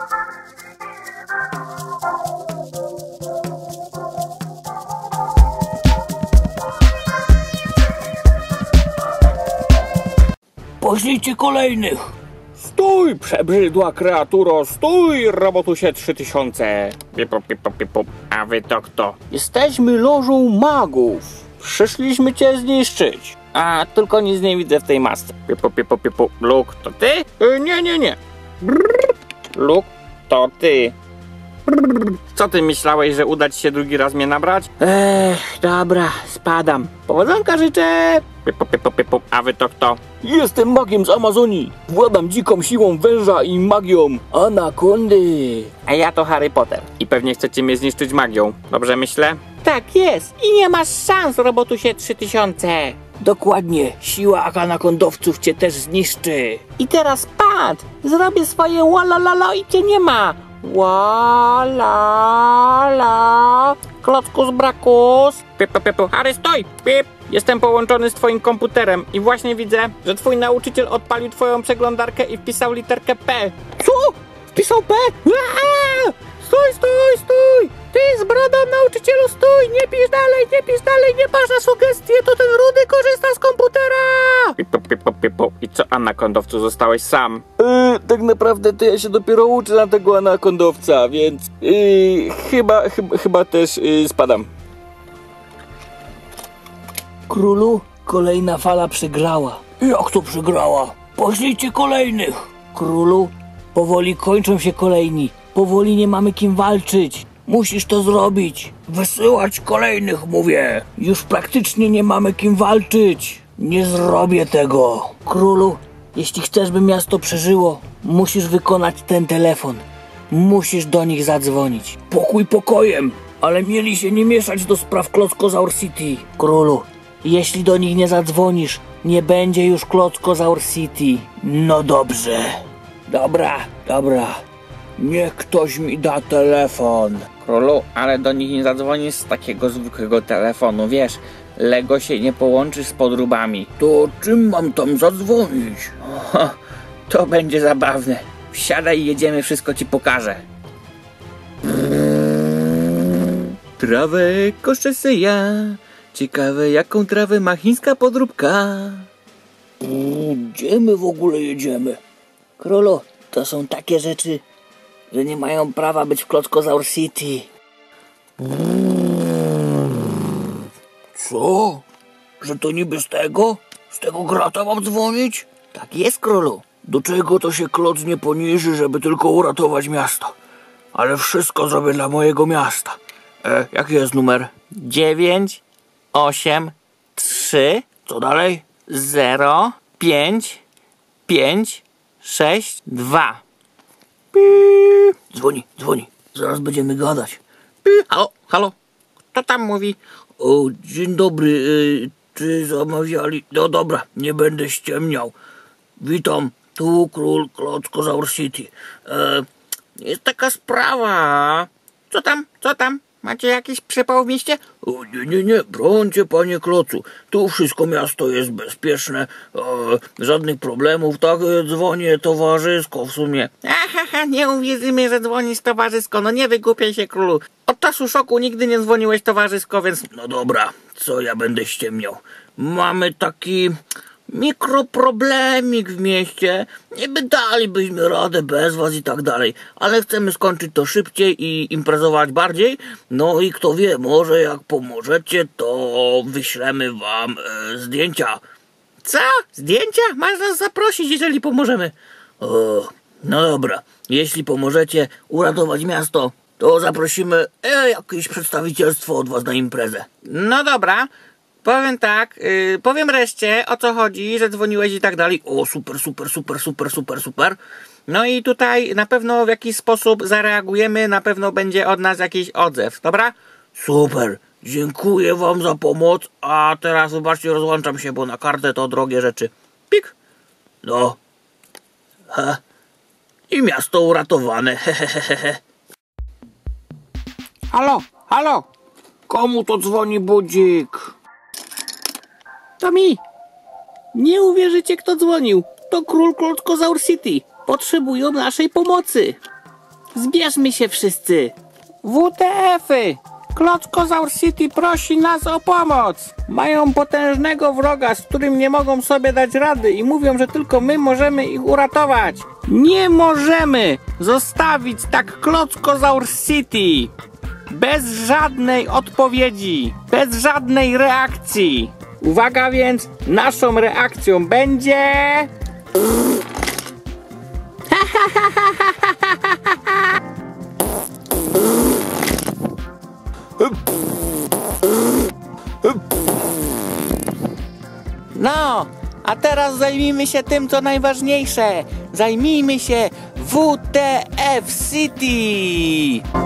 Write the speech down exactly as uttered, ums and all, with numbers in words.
Poślijcie kolejnych. Stój, przebrzydła kreaturo, stój, Robotusie trzy tysiące. Pipu, pipu, pipu. A wy to kto? Jesteśmy lożą magów. Przyszliśmy cię zniszczyć. A, tylko nic nie widzę w tej masce. Pipu, pipu, pipu. Luke, to ty? Y, nie, nie, nie. Brrr. Luke, to ty. Brrr. Co ty myślałeś, że uda ci się drugi raz mnie nabrać? Ech, dobra, spadam. Powodzonka życzę. Pipu, pipu, pipu. A wy to kto? Jestem magiem z Amazonii. Władam dziką siłą węża i magią anakondy. A ja to Harry Potter. I pewnie chcecie mnie zniszczyć magią. Dobrze myślę? Tak jest. I nie masz szans, Robotusie trzy tysiące. Dokładnie. Siła anakondowców cię też zniszczy. I teraz patrz. Zrobię swoje łalalala i cię nie ma. Łalala. Klockus brakus. Pipu, pipu. Harry, stoj! Pip! Jestem połączony z twoim komputerem i właśnie widzę, że twój nauczyciel odpalił twoją przeglądarkę i wpisał literkę P. Co? Wpisał P? Aaaa! Stój, stój, stój! Ty z brodą, nauczycielu, stój! Nie pisz dalej, nie pisz dalej, nie patrz na sugestie, to ten rudy korzysta z komputera! Pipu, pipu, pipu. I co, anakondowcu, zostałeś sam? Yy, tak naprawdę to ja się dopiero uczę na tego anakondowca, więc yy, chyba, chyba, chyba też yy, spadam. Królu, kolejna fala przegrała. Jak to przegrała? Poślijcie kolejnych. Królu, powoli kończą się kolejni. Powoli nie mamy kim walczyć. Musisz to zrobić. Wysyłać kolejnych, mówię. Już praktycznie nie mamy kim walczyć. Nie zrobię tego. Królu, jeśli chcesz, by miasto przeżyło, musisz wykonać ten telefon. Musisz do nich zadzwonić. Pokój pokojem, ale mieli się nie mieszać do spraw Klockozaur City. Królu, jeśli do nich nie zadzwonisz, nie będzie już Klockozaur City. No dobrze. Dobra, dobra. Niech ktoś mi da telefon. Królu, ale do nich nie zadzwonisz z takiego zwykłego telefonu, wiesz. Lego się nie połączy z podróbami. To czym mam tam zadzwonić? O, to będzie zabawne. Wsiadaj i jedziemy, wszystko ci pokażę. Trawę kosze se ja. Ciekawe, jaką trawę ma chińska podróbka. Gdzie my w ogóle jedziemy? Królu, to są takie rzeczy, że nie mają prawa być w Klockozaur City. Co? Że to niby z tego? Z tego grata mam dzwonić? Tak jest, królu. Do czego to się kloc nie poniży, żeby tylko uratować miasto? Ale wszystko zrobię dla mojego miasta. E, jaki jest numer? dziewięć, osiem, trzy, Co dalej? zero, pięć, pięć, sześć, dwa. Dzwoni, dzwoni. Zaraz będziemy gadać. Halo, halo, kto tam mówi? O, dzień dobry. Y, czy zamawiali? No dobra, nie będę ściemniał. Witam, tu król Klockozaur City. E, Jest taka sprawa. Co tam, co tam? Macie jakiś przypał w mieście? o, nie, nie, nie, brońcie, panie Klocu. Tu wszystko miasto jest bezpieczne. E, żadnych problemów, tak? e, Dzwonię towarzysko w sumie. Ahaha, nie uwierzymy, że dzwonisz towarzysko. No nie wygłupiaj się, królu. Od czasu szoku nigdy nie dzwoniłeś towarzysko, więc... No dobra, co ja będę ściemniał? Mamy taki mikroproblemik w mieście. Niby dalibyśmy radę bez was i tak dalej, ale chcemy skończyć to szybciej i imprezować bardziej. No i kto wie, może jak pomożecie, to wyślemy wam e, zdjęcia. Co? Zdjęcia? Masz nas zaprosić, jeżeli pomożemy. O, no dobra, jeśli pomożecie uratować miasto, to zaprosimy e, jakieś przedstawicielstwo od was na imprezę. No dobra. Powiem tak, yy, powiem reszcie, o co chodzi, że dzwoniłeś i tak dalej. O, super, super, super, super, super, super. No i tutaj na pewno w jakiś sposób zareagujemy, na pewno będzie od nas jakiś odzew, dobra? Super, dziękuję wam za pomoc, a teraz wybaczcie, rozłączam się, bo na kartę to drogie rzeczy. Pik. No. He. I miasto uratowane, hehehehe. Halo, halo, Komu to dzwoni budzik? To mi. Nie uwierzycie, kto dzwonił. To król Klockozaur City. Potrzebują naszej pomocy. Zbierzmy się wszyscy. W T F-y! Klockozaur City prosi nas o pomoc! Mają potężnego wroga, z którym nie mogą sobie dać rady i mówią, że tylko my możemy ich uratować. Nie możemy zostawić tak Klockozaur City! Bez żadnej odpowiedzi, bez żadnej reakcji. Uwaga więc, naszą reakcją będzie... No, a teraz zajmijmy się tym, co najważniejsze. Zajmijmy się W T F City.